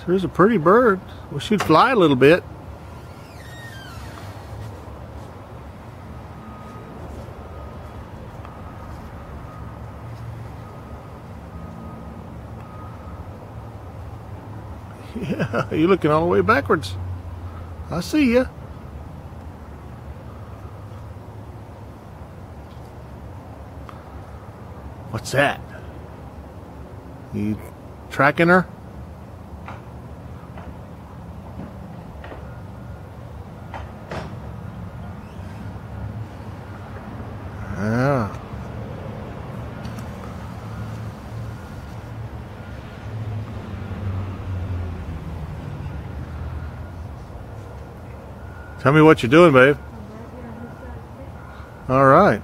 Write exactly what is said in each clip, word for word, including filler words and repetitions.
There's a pretty bird. Well, she'd fly a little bit. Yeah, you're looking all the way backwards. I see ya. What's that? You tracking her? Yeah. Tell me what you're doing, babe. All right.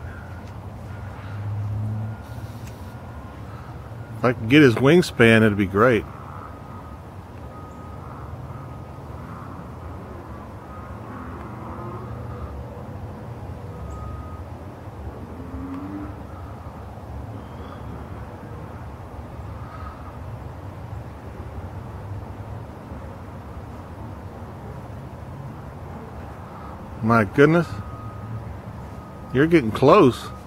If I could get his wingspan, it'd be great. My goodness. You're getting close.